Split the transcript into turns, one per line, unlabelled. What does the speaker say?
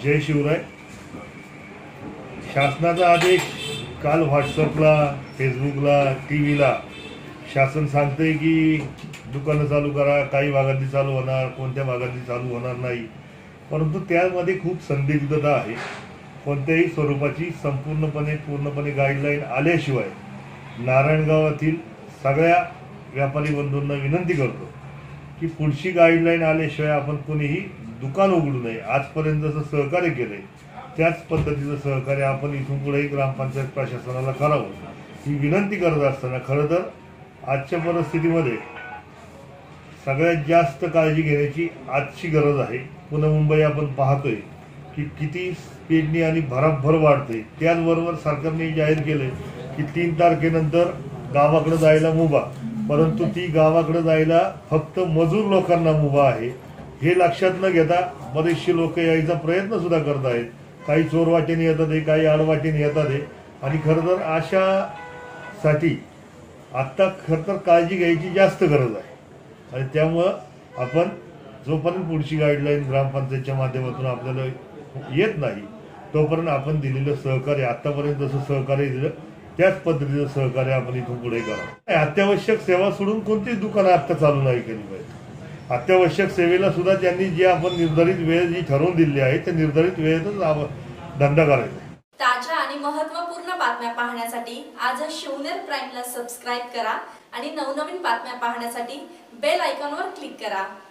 जय शिवराय। शासनाचा आदेश काल व्हॉट्सअपला, फेसबुकला, टीव्हीला शासन सांगते की दुकानं चालू करा, काही भागातली चालू होणार, कोणत्या भागातली चालू होणार नाही। परंतु त्यामध्ये खूप संदिग्धता आहे। कोणत्याही स्वरूपाची पूर्णपणे गाईडलाईन आल्याशिवाय नारायणगावातील सगळ्या व्यापारी बंधूंना विनंती करतो की पुढची गाईडलाईन आल्याशिवाय आपण कोणीही दुकान उघडू नये। आजपर्यंत जसं सहकार्य केलंय त्याच पद्धतीचं सहकार्य आपण इथून पुढेही ग्रामपंचायत प्रशासनाला करावं ही विनंती करत असताना, खरं तर आजच्या परिस्थितीमध्ये सगळ्यात जास्त काळजी घेण्याची आजची गरज आहे। पुणे मुंबई आपण पाहतोय की किती स्पीडनी आणि भराभर वाढते। त्याचबरोबर सरकारने जाहीर केले की 3 तारखेनंतर गावाकडे जायला मुभा, परंतु ती गावाकडे जायला फक्त मजूर लोकांना मुभा आहे। हे लक्षात न घेता बरेचसे लोक यायचा प्रयत्न सुद्धा करत आहेत। काही चोरवाटेने येतात आहे, काही आडवाटेने येतात आहे आणि खरं तर अशासाठी आत्ता खरं तर काळजी घ्यायची जास्त गरज आहे। आणि त्यामुळं आपण जोपर्यंत पुढची गाईडलाईन ग्रामपंचायतच्या माध्यमातून आपल्याला येत नाही तोपर्यंत आपण दिलेलं सहकार्य, आतापर्यंत जसं सहकार्य दिलं त्याच पद्धतीचं सहकार्य आपण इथून पुढे करा। अत्यावश्यक सेवा सोडून कोणतीच दुकानं आता चालू नाही केली पाहिजे। अत्यावश्यक सेवेला सुद्धा त्यांनी जे आपण निर्धारित वेळ जी ठरवून दिली आहे त्या निर्धारित वेळेतच धंदा करायचा।
ताज्या आणि महत्त्वपूर्ण बातम्या पाहण्यासाठी आजच शिवनेर प्राईमला सबस्क्राइब करा आणि नवनवीन बातम्या पाहण्यासाठी बेल आयकॉनवर क्लिक करा।